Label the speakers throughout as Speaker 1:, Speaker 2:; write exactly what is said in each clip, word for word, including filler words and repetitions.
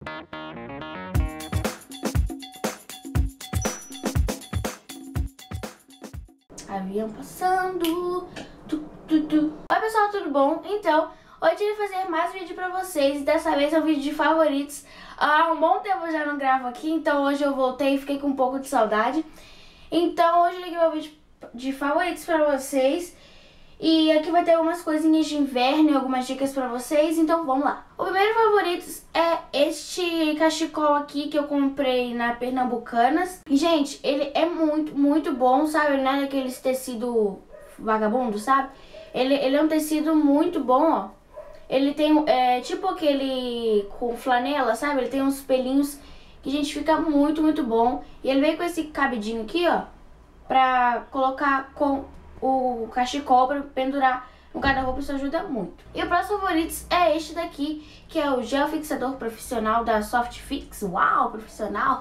Speaker 1: Avião passando. Tu, tu, tu. Oi pessoal, tudo bom? Então, hoje eu vou fazer mais um vídeo pra vocês. Dessa vez é um vídeo de favoritos. Há um bom tempo eu já não gravo aqui, então hoje eu voltei e fiquei com um pouco de saudade. Então hoje eu liguei meu vídeo de favoritos pra vocês. E aqui vai ter algumas coisinhas de inverno e algumas dicas pra vocês, então vamos lá. O primeiro favoritos é este cachecol aqui que eu comprei na Pernambucanas. E, gente, ele é muito, muito bom, sabe? Ele não é daqueles tecido vagabundo, sabe? Ele, ele é um tecido muito bom, ó. Ele tem, é, tipo aquele com flanela, sabe? Ele tem uns pelinhos que, gente, fica muito, muito bom. E ele vem com esse cabidinho aqui, ó, pra colocar com o cachecol pra pendurar no guarda-roupa, isso ajuda muito. E o próximo favoritos é este daqui, que é o gel fixador profissional da Soft Fix. Uau, profissional!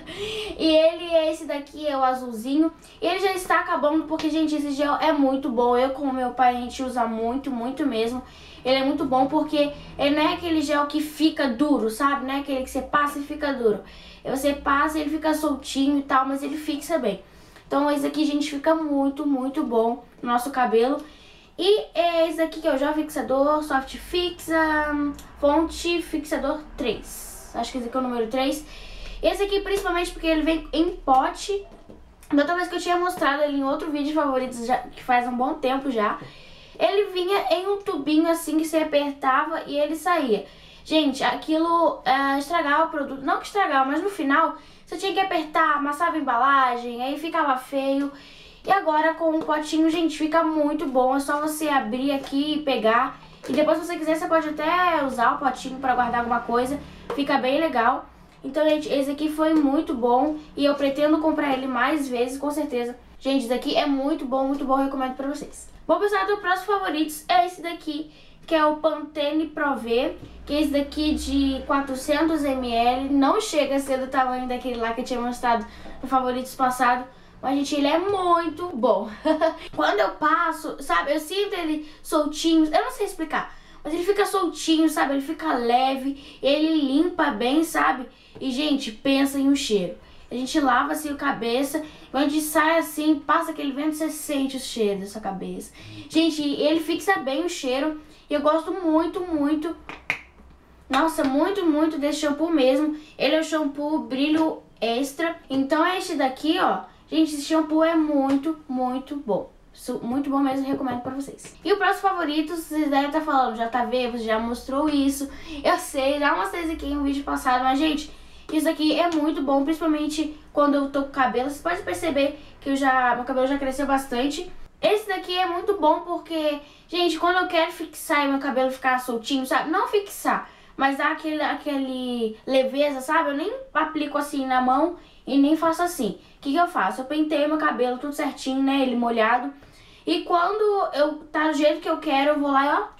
Speaker 1: E ele é esse daqui, é o azulzinho. E ele já está acabando porque, gente, esse gel é muito bom. Eu com o meu pai, a gente usa muito, muito mesmo. Ele é muito bom porque ele não é aquele gel que fica duro, sabe? Não é aquele que você passa e fica duro. Você passa e ele fica soltinho e tal, mas ele fixa bem. Então esse aqui, gente, fica muito, muito bom no nosso cabelo. E é esse aqui que é o gel fixador Soft Fix um, Fonte Fixador três. Acho que esse aqui é o número três. Esse aqui principalmente porque ele vem em pote. Da outra vez que eu tinha mostrado ele em outro vídeo de favoritos, já, que faz um bom tempo já. Ele vinha em um tubinho assim que você apertava e ele saía. Gente, aquilo é, estragava o produto. Não que estragava, mas no final você tinha que apertar, amassava a embalagem, aí ficava feio. E agora com o potinho, gente, fica muito bom. É só você abrir aqui e pegar. E depois, se você quiser, você pode até usar o potinho para guardar alguma coisa. Fica bem legal. Então, gente, esse aqui foi muito bom. E eu pretendo comprar ele mais vezes, com certeza. Gente, esse daqui é muito bom, muito bom. Eu recomendo pra vocês. Bom, pessoal, o próximo favoritos é esse daqui, que é o Pantene Pro V, que é esse daqui de quatrocentos mililitros. Não chega a ser do tamanho daquele lá que eu tinha mostrado no favoritos passado, mas, gente, ele é muito bom. Quando eu passo, sabe, eu sinto ele soltinho, eu não sei explicar, mas ele fica soltinho, sabe, ele fica leve, ele limpa bem, sabe? E, gente, pensa em um cheiro. A gente lava assim a cabeça, quando a gente sai assim, passa aquele vento, você sente o cheiro dessa cabeça. Gente, ele fixa bem o cheiro. E eu gosto muito, muito, nossa, muito, muito desse shampoo mesmo. Ele é o shampoo Brilho Extra. Então é este daqui, ó. Gente, esse shampoo é muito, muito bom. Muito bom mesmo, recomendo pra vocês. E o próximo favorito, vocês devem estar falando, já tá vendo, você já mostrou isso. Eu sei, já mostrei isso aqui em um vídeo passado, mas, gente, isso aqui é muito bom, principalmente quando eu tô com cabelo. Você pode perceber que eu já, meu cabelo já cresceu bastante. Esse daqui é muito bom porque, gente, quando eu quero fixar e meu cabelo ficar soltinho, sabe? Não fixar, mas dar aquele, aquele leveza, sabe? Eu nem aplico assim na mão e nem faço assim. O que que eu faço? Eu penteio meu cabelo tudo certinho, né? Ele molhado. E quando eu tá do jeito que eu quero, eu vou lá e ó...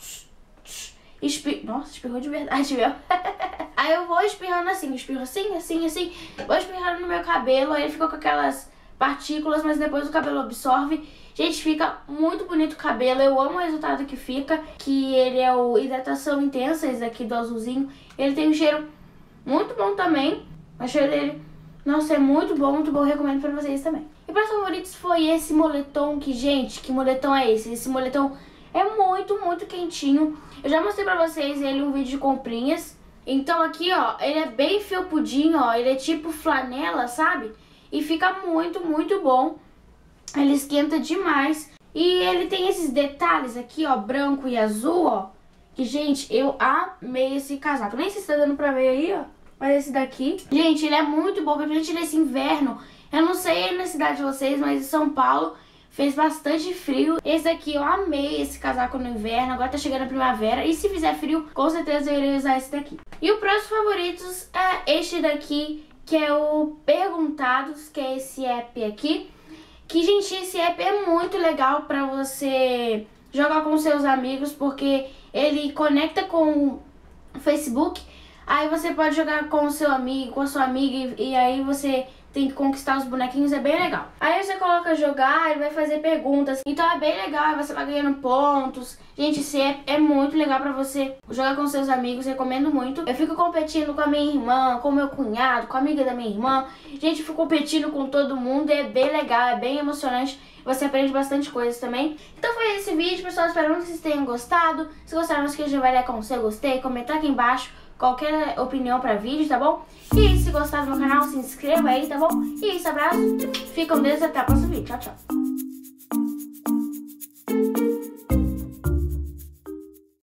Speaker 1: Espirro. Nossa, espirrou de verdade, meu. Aí eu vou espirrando assim, espirro assim, assim, assim. Vou espirrando no meu cabelo, aí ele fica com aquelas partículas, mas depois o cabelo absorve. Gente, fica muito bonito o cabelo. Eu amo o resultado que fica, que ele é o hidratação intensa, esse aqui do azulzinho. Ele tem um cheiro muito bom também. O cheiro dele, nossa, é muito bom, muito bom. Eu recomendo pra vocês também. E para os favoritos foi esse moletom que, gente, que moletom é esse? Esse moletom é muito, muito quentinho. Eu já mostrei pra vocês ele em um vídeo de comprinhas. Então aqui, ó, ele é bem felpudinho, ó. Ele é tipo flanela, sabe? E fica muito, muito bom. Ele esquenta demais. E ele tem esses detalhes aqui, ó, branco e azul, ó. Que, gente, eu amei esse casaco. Nem sei se tá dando pra ver aí, ó. Mas esse daqui, gente, ele é muito bom. Principalmente nesse inverno. Eu não sei aí na cidade de vocês, mas em São Paulo fez bastante frio. Esse aqui, eu amei esse casaco no inverno. Agora tá chegando a primavera. E se fizer frio, com certeza eu irei usar esse daqui. E o próximo favoritos é este daqui, que é o Perguntados, que é esse app aqui. Que, gente, esse app é muito legal pra você jogar com seus amigos, porque ele conecta com o Facebook. Aí você pode jogar com o seu amigo, com a sua amiga, e, e aí você tem que conquistar os bonequinhos, é bem legal. Aí você coloca jogar, ele vai fazer perguntas, então é bem legal, você vai ganhando pontos. Gente, isso é, é muito legal pra você jogar com seus amigos, recomendo muito. Eu fico competindo com a minha irmã, com o meu cunhado, com a amiga da minha irmã. Gente, eu fico competindo com todo mundo, é bem legal, é bem emocionante. Você aprende bastante coisas também. Então foi esse vídeo, pessoal, espero que vocês tenham gostado. Se gostaram, não esqueça de avaliar como você gostei, comentar aqui embaixo qualquer opinião pra vídeo, tá bom? E se gostar do meu canal, se inscreva aí, tá bom? E é isso, abraço, fica com Deus e até o próximo vídeo. Tchau, tchau.